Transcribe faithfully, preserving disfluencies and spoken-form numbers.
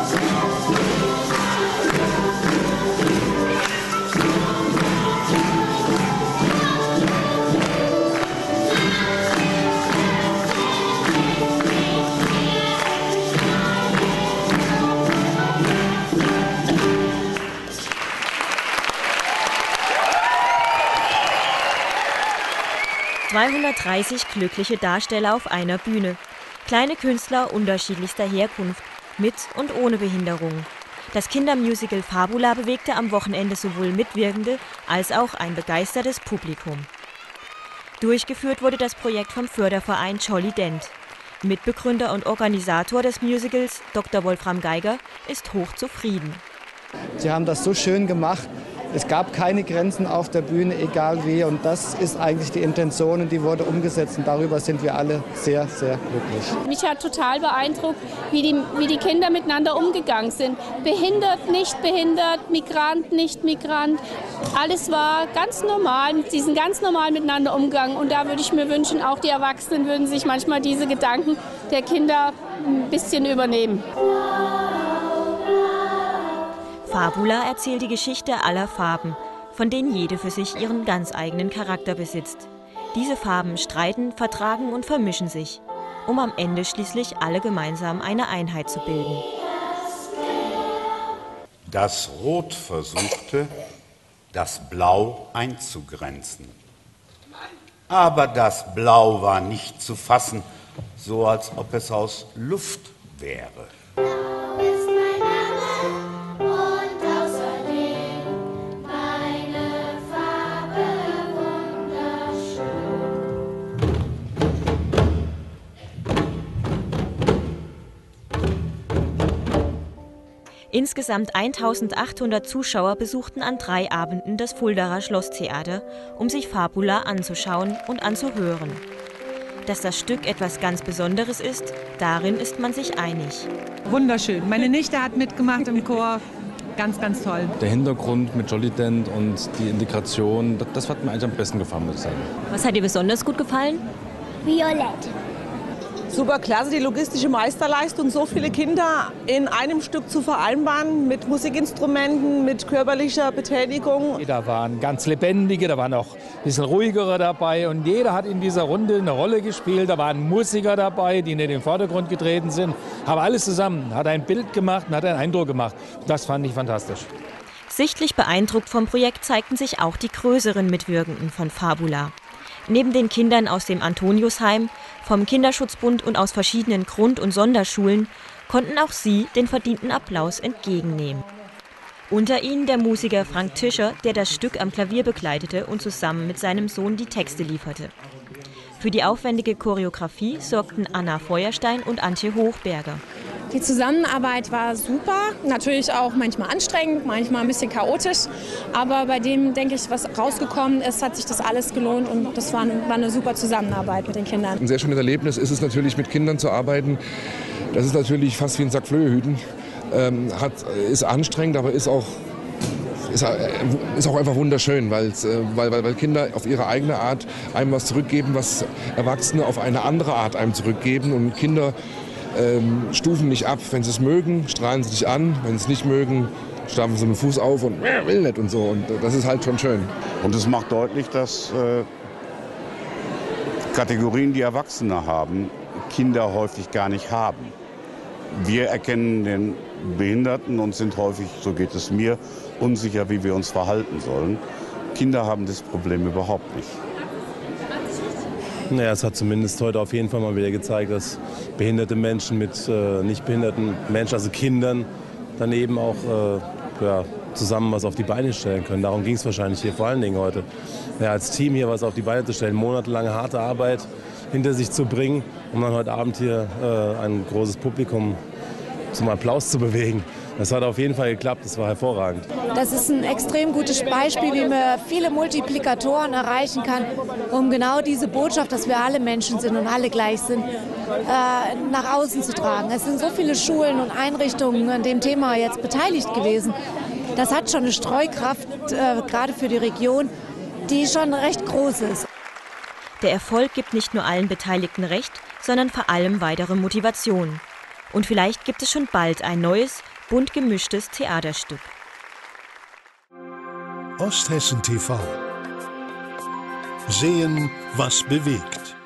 zweihundertdreißig glückliche Darsteller auf einer Bühne. Kleine Künstler unterschiedlichster Herkunft, mit und ohne Behinderung. Das Kindermusical Fabula bewegte am Wochenende sowohl Mitwirkende als auch ein begeistertes Publikum. Durchgeführt wurde das Projekt vom Förderverein Jolly Dent. Mitbegründer und Organisator des Musicals, Doktor Wolfram Geiger, ist hochzufrieden. Sie haben das so schön gemacht. Es gab keine Grenzen auf der Bühne, egal wie. Und das ist eigentlich die Intention und die wurde umgesetzt. Und darüber sind wir alle sehr, sehr glücklich. Mich hat total beeindruckt, wie die, wie die Kinder miteinander umgegangen sind. Behindert, nicht behindert, Migrant, nicht Migrant. Alles war ganz normal, sie sind ganz normal miteinander umgegangen. Und da würde ich mir wünschen, auch die Erwachsenen würden sich manchmal diese Gedanken der Kinder ein bisschen übernehmen. Fabula erzählt die Geschichte aller Farben, von denen jede für sich ihren ganz eigenen Charakter besitzt. Diese Farben streiten, vertragen und vermischen sich, um am Ende schließlich alle gemeinsam eine Einheit zu bilden. Das Rot versuchte, das Blau einzugrenzen. Aber das Blau war nicht zu fassen, so als ob es aus Luft wäre. Insgesamt eintausendachthundert Zuschauer besuchten an drei Abenden das Fuldaer Schlosstheater, um sich Fabula anzuschauen und anzuhören. Dass das Stück etwas ganz Besonderes ist, darin ist man sich einig. Wunderschön. Meine Nichte hat mitgemacht im Chor. Ganz, ganz toll. Der Hintergrund mit Jolly Dent und die Integration, das, das hat mir eigentlich am besten gefallen, muss ich sagen. Was hat dir besonders gut gefallen? Violett. Super klasse, die logistische Meisterleistung, so viele Kinder in einem Stück zu vereinbaren, mit Musikinstrumenten, mit körperlicher Betätigung. Da waren ganz lebendige, da waren auch ein bisschen ruhigere dabei und jeder hat in dieser Runde eine Rolle gespielt. Da waren Musiker dabei, die in den Vordergrund getreten sind, aber alles zusammen hat ein Bild gemacht und hat einen Eindruck gemacht. Das fand ich fantastisch. Sichtlich beeindruckt vom Projekt zeigten sich auch die größeren Mitwirkenden von Fabula. Neben den Kindern aus dem Antoniusheim, vom Kinderschutzbund und aus verschiedenen Grund- und Sonderschulen konnten auch sie den verdienten Applaus entgegennehmen. Unter ihnen der Musiker Frank Tischer, der das Stück am Klavier begleitete und zusammen mit seinem Sohn die Texte lieferte. Für die aufwendige Choreografie sorgten Anna Feuerstein und Antje Hochberger. Die Zusammenarbeit war super, natürlich auch manchmal anstrengend, manchmal ein bisschen chaotisch. Aber bei dem, denke ich, was rausgekommen ist, hat sich das alles gelohnt und das war eine, war eine super Zusammenarbeit mit den Kindern. Ein sehr schönes Erlebnis ist es natürlich, mit Kindern zu arbeiten. Das ist natürlich fast wie ein Sack Flöhe hüten. Ähm, hat, ist anstrengend, aber ist auch, ist, ist auch einfach wunderschön, weil, weil, weil Kinder auf ihre eigene Art einem was zurückgeben, was Erwachsene auf eine andere Art einem zurückgeben. Und Kinder ähm, stufen nicht ab. Wenn sie es mögen, strahlen sie dich an. Wenn sie es nicht mögen, stampfen sie mit dem Fuß auf und will nicht und so. Und das ist halt schon schön. Und es macht deutlich, dass äh, Kategorien, die Erwachsene haben, Kinder häufig gar nicht haben. Wir erkennen den Behinderten und sind häufig, so geht es mir, unsicher, wie wir uns verhalten sollen. Kinder haben das Problem überhaupt nicht. Naja, es hat zumindest heute auf jeden Fall mal wieder gezeigt, dass behinderte Menschen mit äh, nicht behinderten Menschen, also Kindern, dann eben auch äh, ja, zusammen was auf die Beine stellen können. Darum ging es wahrscheinlich hier vor allen Dingen heute. Ja, als Team hier was auf die Beine zu stellen, monatelange harte Arbeit hinter sich zu bringen, um dann heute Abend hier äh, ein großes Publikum zum Applaus zu bewegen. Das hat auf jeden Fall geklappt, das war hervorragend. Das ist ein extrem gutes Beispiel, wie man viele Multiplikatoren erreichen kann, um genau diese Botschaft, dass wir alle Menschen sind und alle gleich sind, äh, nach außen zu tragen. Es sind so viele Schulen und Einrichtungen an dem Thema jetzt beteiligt gewesen. Das hat schon eine Streukraft, äh, gerade für die Region, die schon recht groß ist. Der Erfolg gibt nicht nur allen Beteiligten Recht, sondern vor allem weitere Motivation. Und vielleicht gibt es schon bald ein neues, bunt gemischtes Theaterstück. Osthessen T V. Sehen, was bewegt.